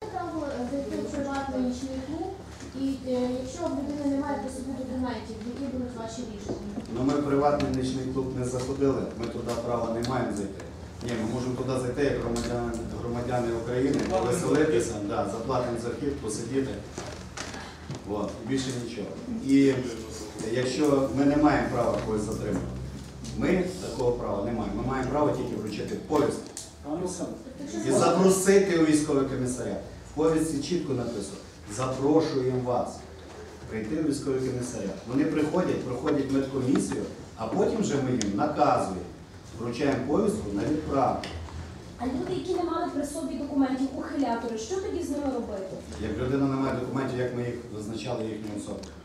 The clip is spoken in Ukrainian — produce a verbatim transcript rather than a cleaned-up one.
Право зайти в приватний нічний клуб, і е, якщо в людини немає при собі документів, які будуть ваші рішення? Ну, ми в приватний нічний клуб не заходили, ми туди права не маємо зайти. Ні, ми можемо туди зайти як громадяни, громадяни України, повеселитися, да, заплатимо за вхід, посидіти. От, більше нічого. І якщо ми не маємо права когось затримати, ми такого права не маємо. Ми маємо право тільки вручити повістку і запросити у військовий комісаріат. В повістці чітко написано: запрошуємо вас прийти у військовий комісаріат. Вони приходять, проходять медкомісію, а потім вже ми їм наказуємо, вручаємо повістку на відправку. А люди, які не мали при собі документів, ухилятори, що тоді з ними робити? Як людина не має документів, як ми їх визначали їхню особу?